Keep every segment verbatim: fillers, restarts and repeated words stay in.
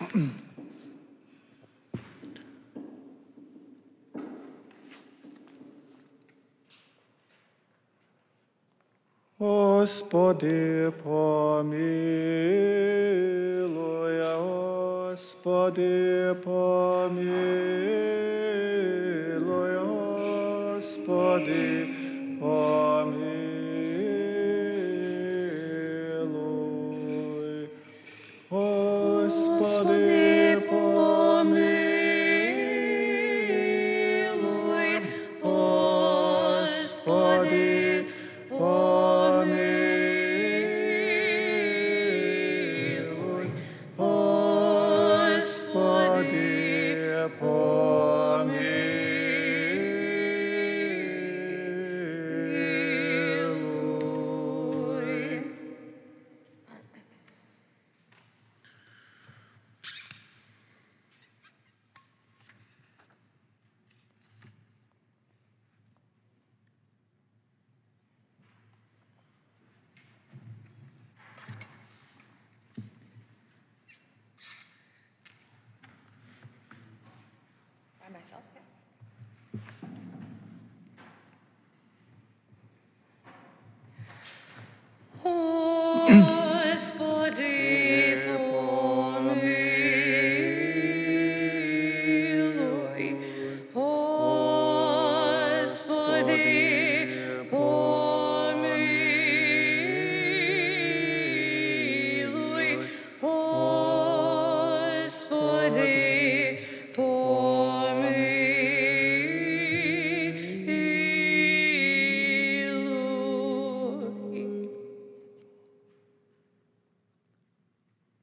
Господи, помилуй, Господи, помилуй, Господи, помилуй, Господи, помилуй, Господи, помилуй, Господи, помилуй. By myself, yeah. Господи, помилуй, Господи, помилуй, Господи, помилуй.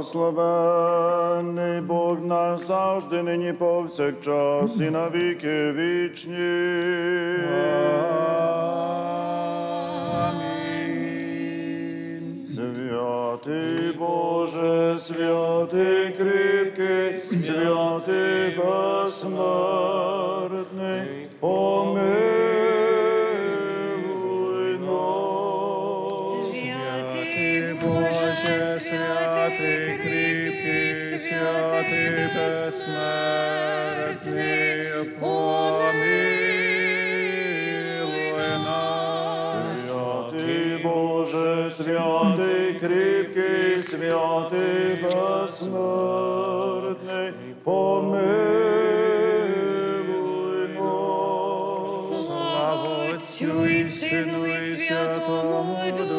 Благословенний Бог наш завжди, нині повсякчас і на віки вічні. Амінь. Святий Боже, святий кріпкий, святий безсмертний, помилуй нас. Святий Боже, святий кріпкий, святий безсмертний, помилуй нас. Святий Боже, святий кріпкий, святий безсмертний, помилуй нас. Слава Отцю і Сину і Святому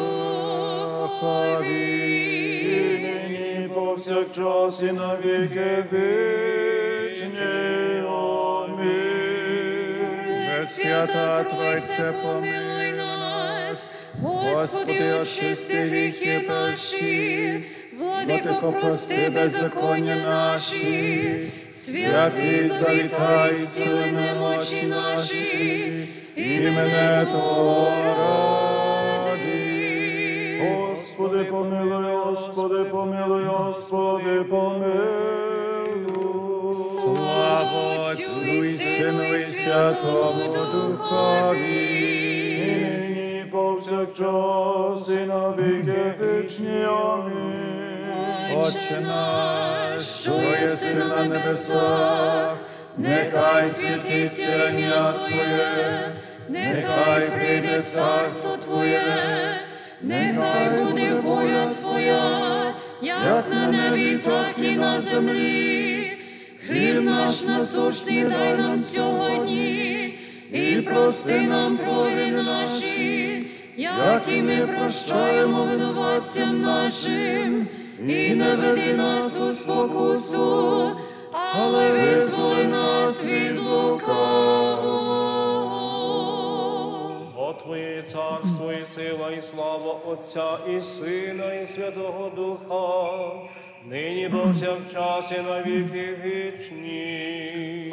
Духові. І нині повсякчас і на віки вічні. Амінь. Пресвята Тройце, помилуй нас. Господи, очисти гріхи наші. Владико, прости беззаконня наші. Святий, завітай, зціли немочі наші. Імене Твого ради. Господи, помилуй, Господи, помилуй, Господи, помилуй. Слава Отцю і Сину і Святому Духові. І нині повсякчас і на віки вічні. Амінь. Отче наш, що єси на небесах, нехай святиться ім'я Твоє, нехай прийде царство Твоє, нехай буде воля Твоя, як на небі, так і на землі. Хліб наш насущний дай нам сьогодні, і прости нам провини наші, як і ми прощаємо винуватцям нашим, і не веди нас у спокусу, але визволи нас від лукавого. Бо Твоє царство і сила, і слава Отця, і Сина, і Святого Духа, нині повсякчас і на віки вічні.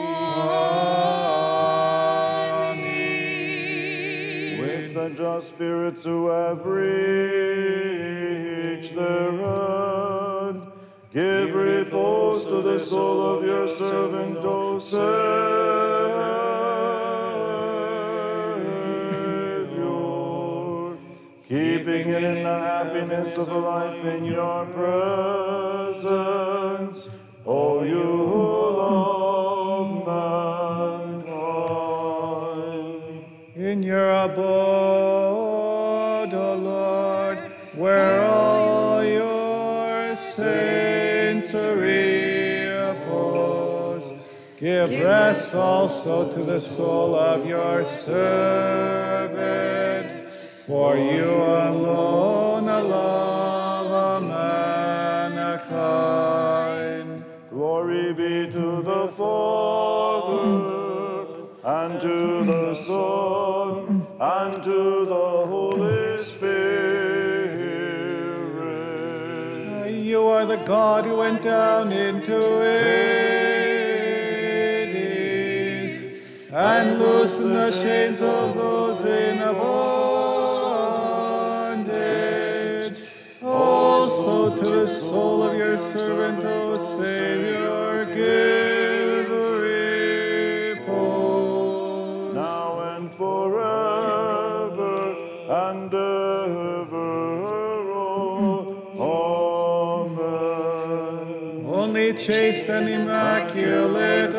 With the just spirits who have reached their end, give repose to the soul of your servant, O Savior, keeping it in the happiness of a life in your presence, O you who love mankind. In your abode, O Lord, where all your saints are reposed, give rest also to the soul of your servant, for you alone are love of mankind. Glory be to the Father, and to the Son, and to the Holy Spirit. You are the God who went down into Hades, and loosened the chains of those in bondage. Also to the soul of your servant, O Savior, give repose. Now and forever and ever. Amen. Only chaste and immaculate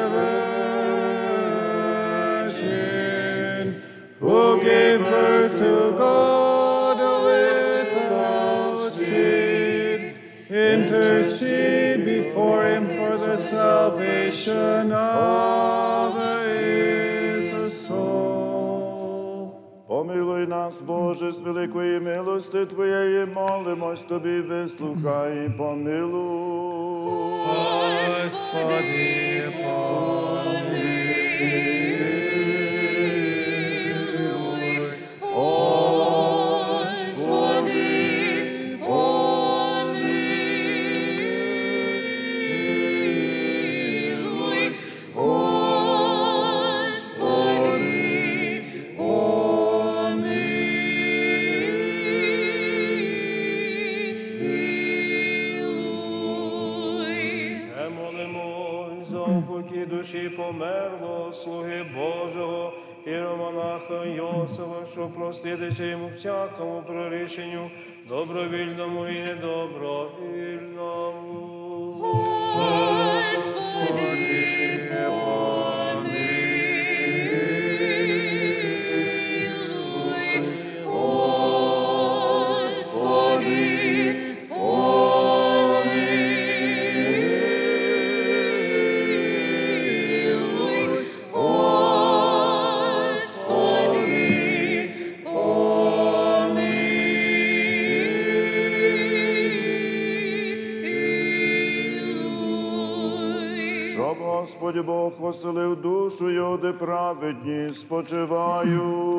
Virgin, who gave birth to God without sin, intercede before Him for the salvation of His soul. Помилуй нас, Боже, з великої милости Твоєї, молимось Тобі, вислухай і помилуй. Господи, помилуй. Господи, помилуй. душі померлого слуги Божого, іеромонаха Йосифа, щоб проститися йому всякому прорішенню, добровільному і недобровільному. Господи, помилуй, Господи, помилуй, Господи, помилуй. Щоб Господь Бог поселив душу його, де праведні спочивають.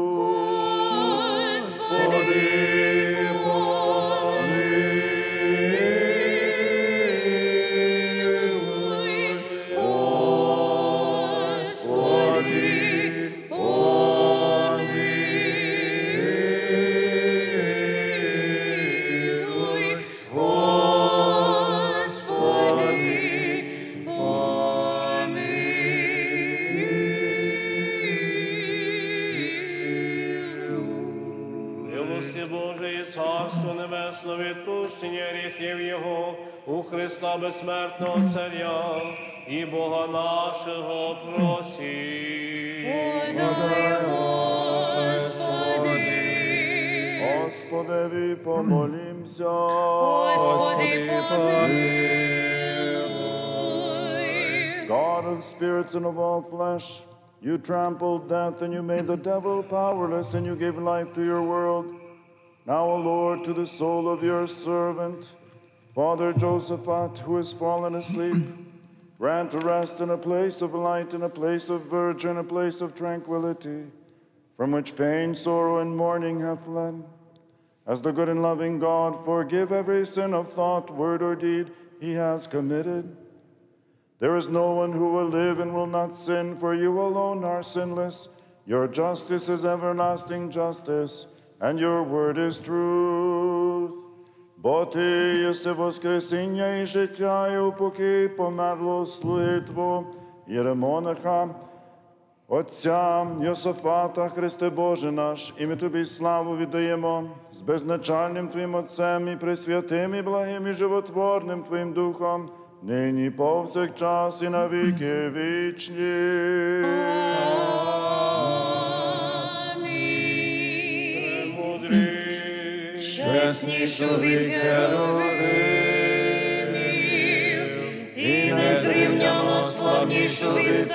Господи, помилуй, Господи, помилуй, Господи, помилуй. Милості Божої, і Царство Небесне, відпущення гріхів Його у Христа безсмертного Царя і Бога нашого просі. Подай, Господи, Господеві помолімся. Господи, помилуй. God of spirits and of all flesh, you trampled death and you made the devil powerless and you gave life to your world. Now, O Lord, to the soul of your servant, Father Josaphat, who has fallen asleep, grant a rest in a place of light, in a place of verdure, in a place of tranquility, from which pain, sorrow, and mourning have fled. As the good and loving God, forgive every sin of thought, word, or deed he has committed. There is no one who will live and will not sin, for you alone are sinless. Your justice is everlasting justice, and your word is truth. Бо ти єси воскресіння і життя, і упокій померло слуги Твого, єремонаха, Отця Йосафата, Христе Боже наш, і ми Тобі славу віддаємо з безначальним Твоїм Отцем і пресвятим, і благим, і животворним Твоїм Духом, нині повсякчас і на віки вічні. Чеснішу від херовимів і незрівняно славнішу від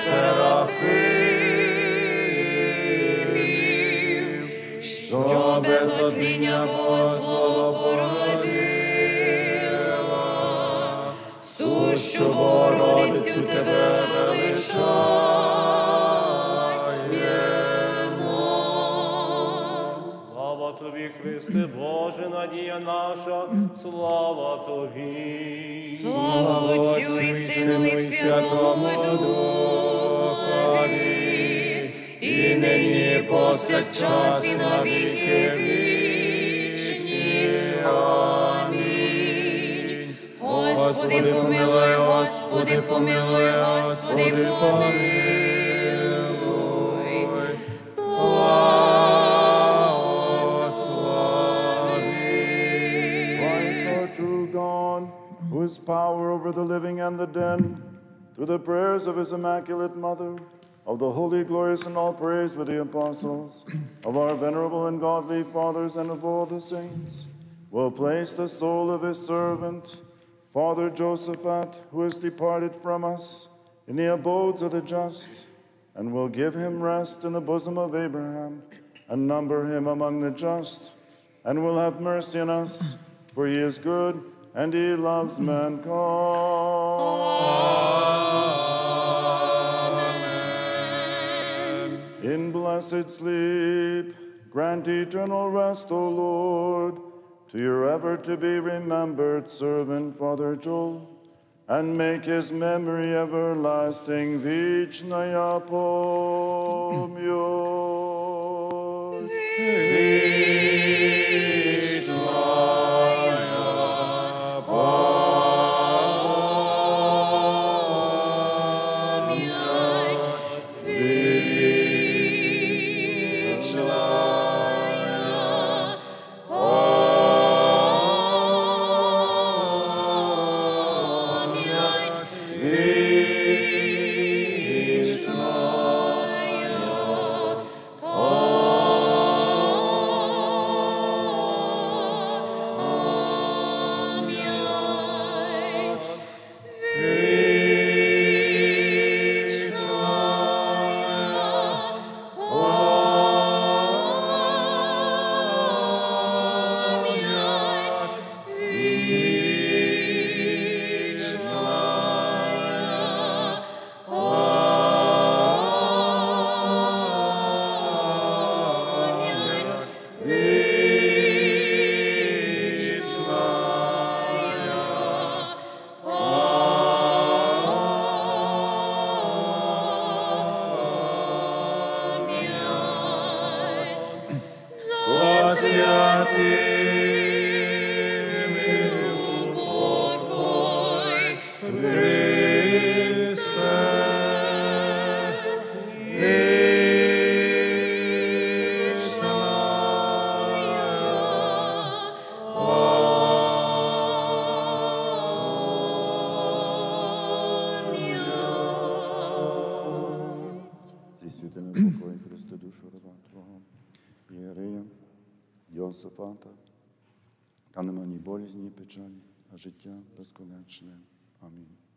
серафимів, що без отління Богослова породила, сущу Богородицю тебе величаємо. Слава Тобі, Христе Боже, надія наша, слава Тобі. Слава Отцю і Сину і Святому Духові, і нині повсякчас і на віки вічні. Амінь. Господи, помилуй, Господи, помилуй, Господи, помилуй. Who has power over the living and the dead, through the prayers of his immaculate mother, of the holy, glorious, and all praise with the apostles, of our venerable and godly fathers, and of all the saints, will place the soul of his servant, Father Josaphat, who has departed from us, in the abodes of the just, and will give him rest in the bosom of Abraham, and number him among the just, and will have mercy on us, for he is good, and he loves mankind. Amen. In blessed sleep, grant eternal rest, O Lord, to your ever-to-be-remembered servant, Father Joel, and make his memory everlasting. Вечная помню. Вечная Josaphat, та нема ні болізні, ні печалі, а життя безконечне. Амінь.